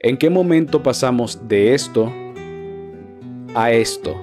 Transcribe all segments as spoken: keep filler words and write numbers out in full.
¿En qué momento pasamos de esto a esto?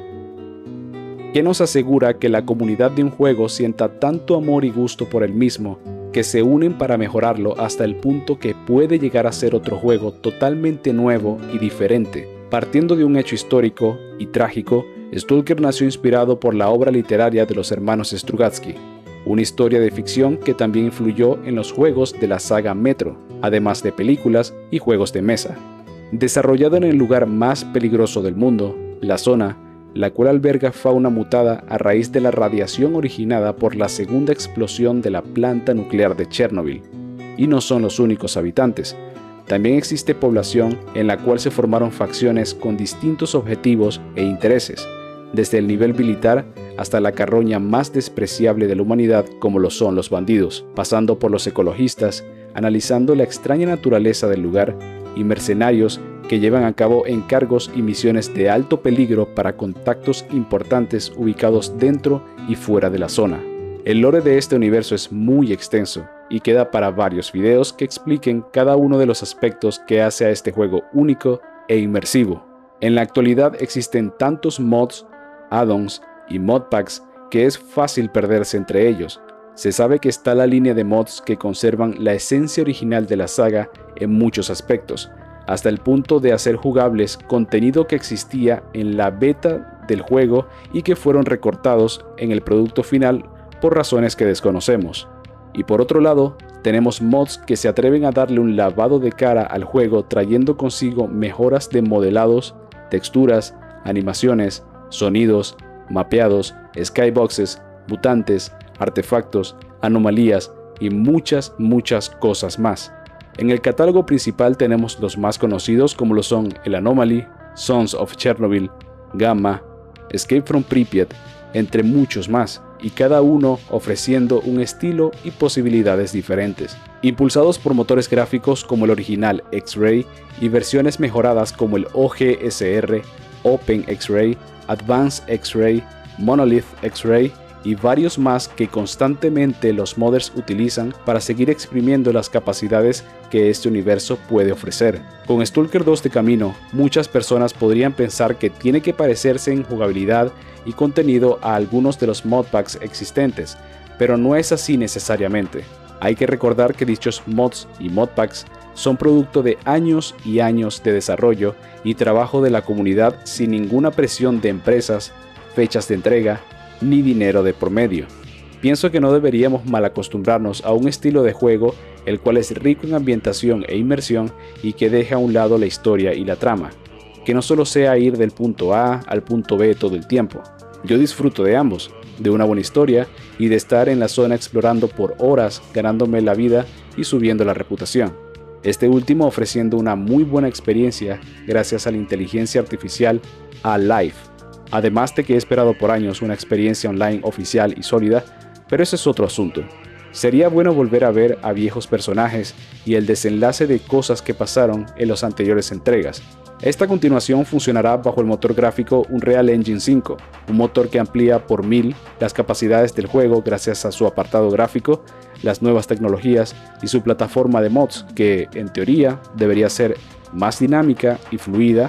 ¿Qué nos asegura que la comunidad de un juego sienta tanto amor y gusto por el mismo que se unen para mejorarlo hasta el punto que puede llegar a ser otro juego totalmente nuevo y diferente? Partiendo de un hecho histórico y trágico, Stalker nació inspirado por la obra literaria de los hermanos Strugatsky, una historia de ficción que también influyó en los juegos de la saga Metro, además de películas y juegos de mesa. Desarrollado en el lugar más peligroso del mundo, la zona, la cual alberga fauna mutada a raíz de la radiación originada por la segunda explosión de la planta nuclear de Chernobyl. Y no son los únicos habitantes. También existe población en la cual se formaron facciones con distintos objetivos e intereses, desde el nivel militar hasta la carroña más despreciable de la humanidad como lo son los bandidos, pasando por los ecologistas, analizando la extraña naturaleza del lugar, y mercenarios que llevan a cabo encargos y misiones de alto peligro para contactos importantes ubicados dentro y fuera de la zona. El lore de este universo es muy extenso y queda para varios videos que expliquen cada uno de los aspectos que hace a este juego único e inmersivo. En la actualidad existen tantos mods, add-ons y modpacks que es fácil perderse entre ellos. Se sabe que está la línea de mods que conservan la esencia original de la saga en muchos aspectos, hasta el punto de hacer jugables contenido que existía en la beta del juego y que fueron recortados en el producto final por razones que desconocemos. Y por otro lado, tenemos mods que se atreven a darle un lavado de cara al juego trayendo consigo mejoras de modelados, texturas, animaciones, sonidos, mapeados, skyboxes, mutantes, artefactos, anomalías y muchas muchas cosas más. En el catálogo principal tenemos los más conocidos como lo son el Anomaly, Sons of Chernobyl, Gamma, Escape from Pripyat, entre muchos más, y cada uno ofreciendo un estilo y posibilidades diferentes. Impulsados por motores gráficos como el original X-Ray y versiones mejoradas como el O G S R, Open X-Ray, Advanced X-Ray, Monolith X-Ray y varios más que constantemente los modders utilizan para seguir exprimiendo las capacidades que este universo puede ofrecer. Con Stalker dos de camino, muchas personas podrían pensar que tiene que parecerse en jugabilidad y contenido a algunos de los modpacks existentes, pero no es así necesariamente. Hay que recordar que dichos mods y modpacks son producto de años y años de desarrollo y trabajo de la comunidad sin ninguna presión de empresas, fechas de entrega, ni dinero de por medio. Pienso que no deberíamos malacostumbrarnos a un estilo de juego el cual es rico en ambientación e inmersión y que deja a un lado la historia y la trama, que no solo sea ir del punto A al punto B todo el tiempo. Yo disfruto de ambos, de una buena historia y de estar en la zona explorando por horas ganándome la vida y subiendo la reputación. Este último ofreciendo una muy buena experiencia gracias a la inteligencia artificial Alive. Además de que he esperado por años una experiencia online oficial y sólida, pero ese es otro asunto. Sería bueno volver a ver a viejos personajes y el desenlace de cosas que pasaron en las anteriores entregas. Esta continuación funcionará bajo el motor gráfico Unreal Engine cinco, un motor que amplía por mil las capacidades del juego gracias a su apartado gráfico, las nuevas tecnologías y su plataforma de mods que, en teoría, debería ser más dinámica y fluida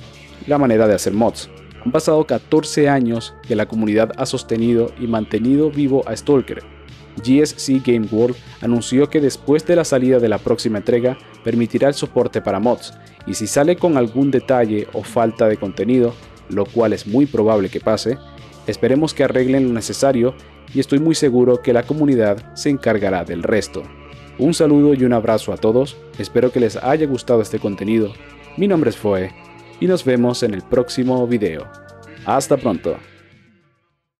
la manera de hacer mods. Han pasado catorce años que la comunidad ha sostenido y mantenido vivo a Stalker. G S C Game World anunció que después de la salida de la próxima entrega permitirá el soporte para mods, y si sale con algún detalle o falta de contenido, lo cual es muy probable que pase, esperemos que arreglen lo necesario y estoy muy seguro que la comunidad se encargará del resto. Un saludo y un abrazo a todos, espero que les haya gustado este contenido. Mi nombre es Foe y nos vemos en el próximo video. Hasta pronto.